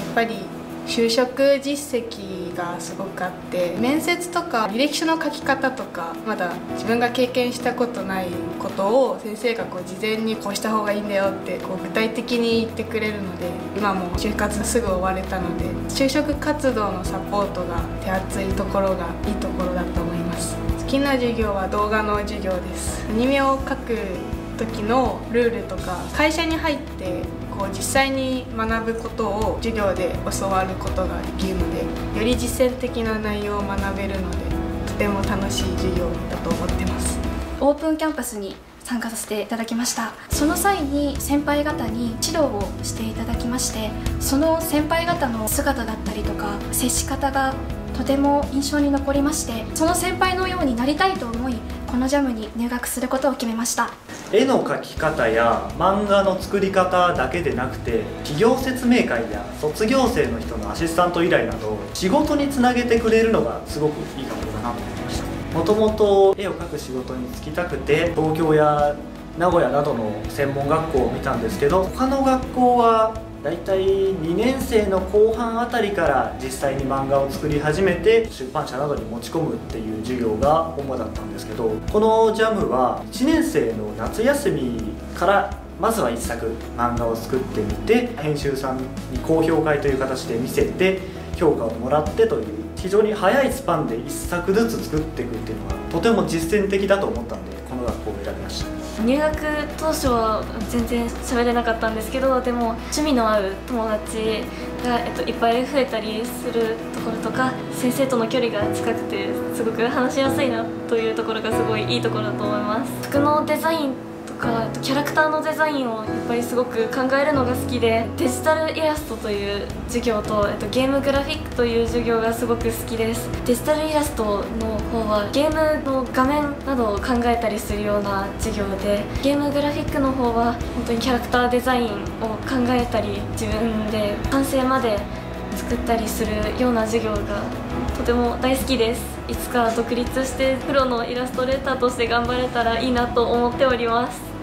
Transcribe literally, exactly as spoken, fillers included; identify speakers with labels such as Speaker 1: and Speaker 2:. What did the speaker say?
Speaker 1: ぱり就職実績がすごくあって、面接とか履歴書の書き方とかまだ自分が経験したことないことを先生がこう事前にこうした方がいいんだよってこう具体的に言ってくれるので、今も就活すぐ終われたので、就職活動のサポートが手厚いところがいいところだと思います。好きな授業は動画の授業です。アニメを描く時のルールとか、会社に入ってこう実際に学ぶことを授業で教わることができるので、より実践的な内容を学べるので、とても楽しい授業だと思ってます。
Speaker 2: オープンキャンパスに参加させていただきました。その際に先輩方に指導をしていただきまして、その先輩方の姿だったりとか接し方がとても印象に残りまして、その先輩のようになりたいと思い、このジャムに入学することを決めました。
Speaker 3: 絵の描き方や漫画の作り方だけでなくて、企業説明会や卒業生の人のアシスタント依頼など仕事につなげてくれるのがすごくいい学校だなと思いました。もともと絵を描く仕事に就きたくて、東京や名古屋などの専門学校を見たんですけど、他の学校はだいたいにねん生の後半あたりから実際に漫画を作り始めて出版社などに持ち込むっていう授業が主だったんですけど、このジャムはいちねん生の夏休みからまずはいっさく漫画を作ってみて、編集さんに公表会という形で見せて評価をもらってという、非常に早いスパンでいっさくずつ作っていくっていうのがとても実践的だと思ったので、この学校を選びました。
Speaker 4: 入学当初は全然喋れなかったんですけど、でも趣味の合う友達が、えっと、いっぱい増えたりするところとか、先生との距離が近くてすごく話しやすいなというところがすごいいいところだと思います。服のデザインとかキャラクターのデザインをやっぱりすごく考えるのが好きで、デジタルイラストという授業と、えっと、ゲームグラフィックという授業がすごく好きです。デジタルイラストの方はゲームの画面などを考えたりするような授業で、ゲームグラフィックの方は本当にキャラクターデザインを考えたり自分で完成まで作ったりするような授業がとても大好きです。いつか独立してプロのイラストレーターとして頑張れたらいいなと思っております。